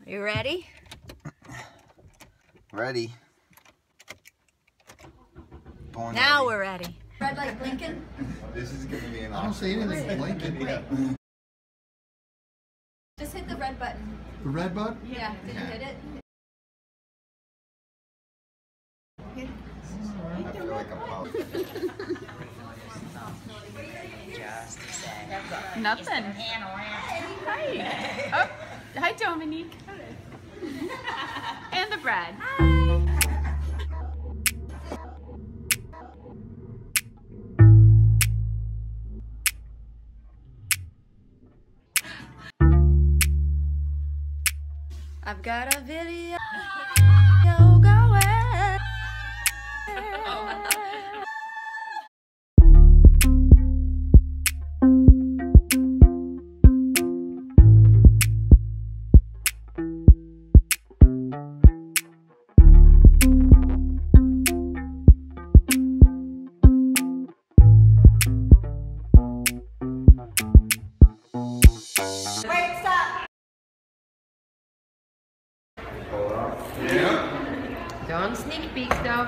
Are you ready? Ready. Born Now ready. we're ready. Red light blinking. This is gonna be an I don't see anything blinking. Just hit the red button. The red button? Yeah, did you hit it? I feel like I'm out. Nothing. Hi. Oh, hi, Dominique. And the bread. I've got a video going. Wait, stop. Don't sneak peek though.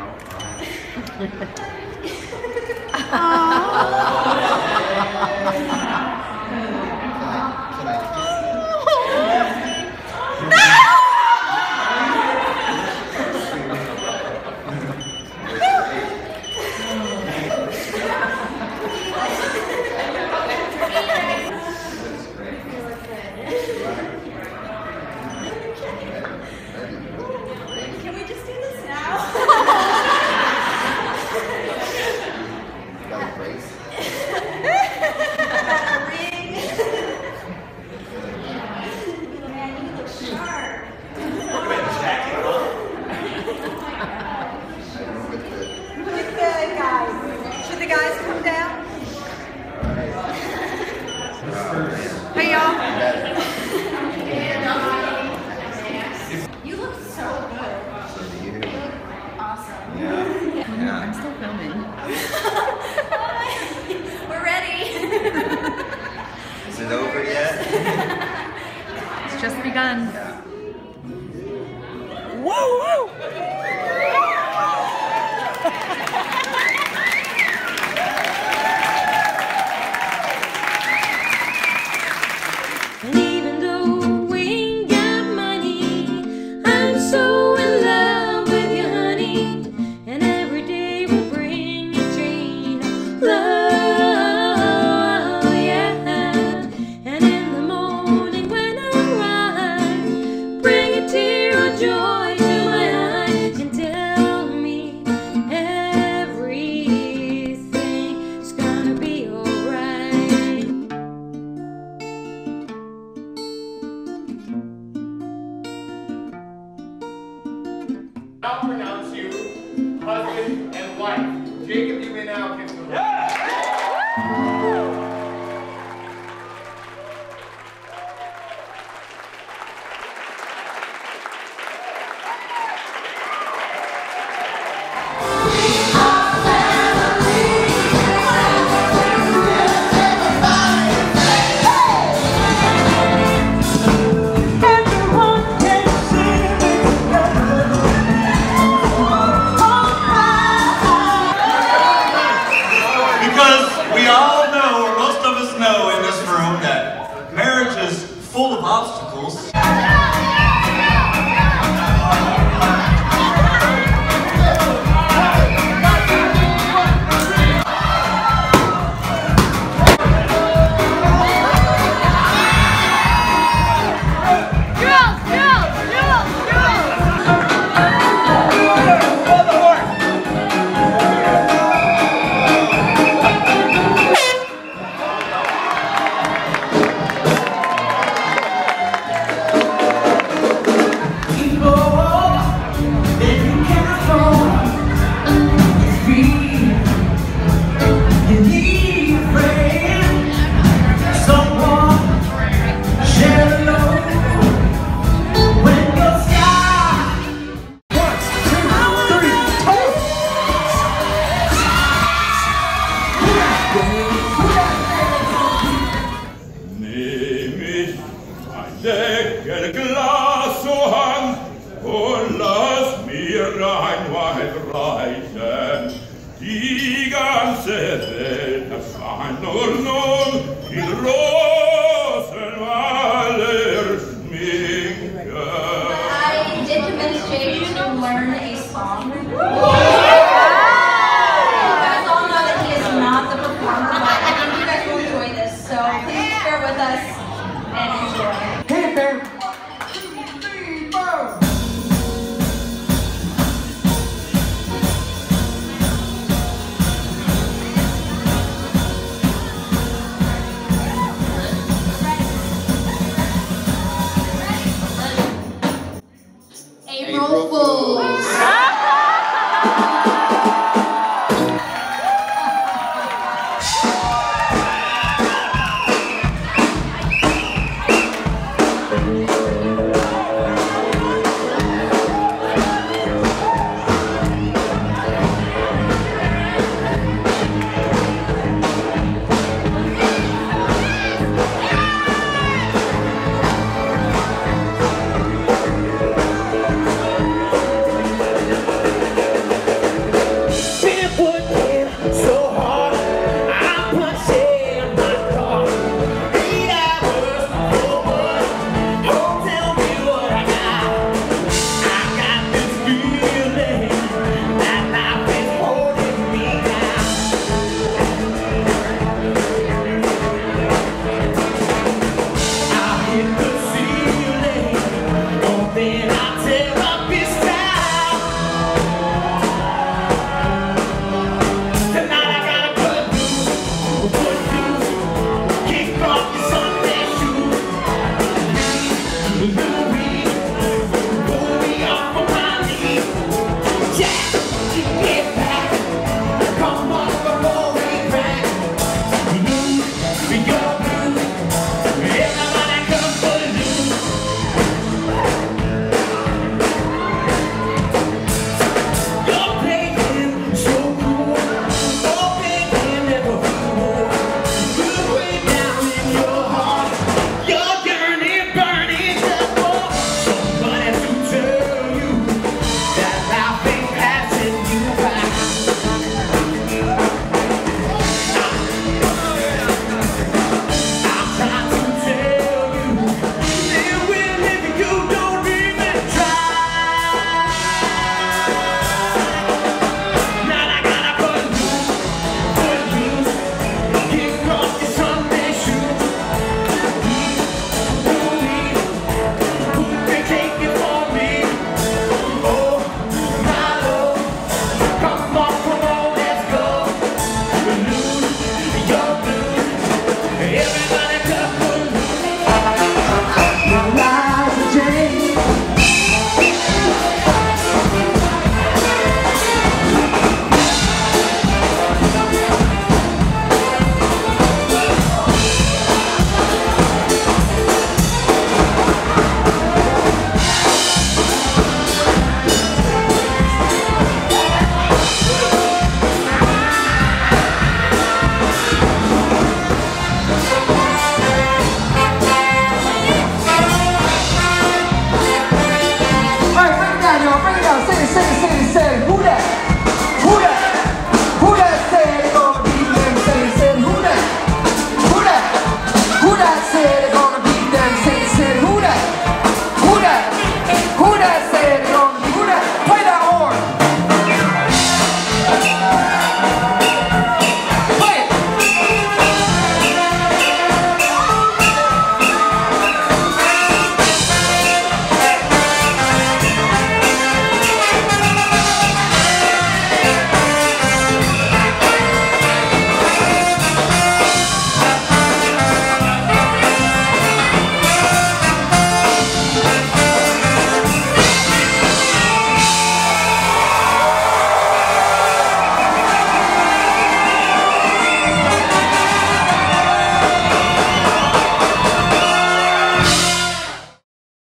Can we just do this now? Got a brace. Man, you look sharp. Look good, guys. Should the guys come down? Hey y'all. You look so good. You look Awesome. Yeah. I'm still filming. We're ready. Is it over yet? It's just begun. Woo woo! And even though we ain't got money, I'm so in love with you, honey. And every day will bring a chain of love, yeah. And in the morning when I rise, bring a tear of joy to my eyes and tell me everything's gonna be alright. I'll pronounce you husband and wife. Jacob, you may now kiss the ring. Because we all know, or most of us know in this room, that marriage is full of obstacles. Get a glass. Rheinwald reiten, die ganze Welt erscheint nur nun in Rosenwalder Schminke. I did convince Jake to learn a song. You guys all know that he is not the performer, but I think you guys will enjoy this, so please bear with us and enjoy. Hey, bear.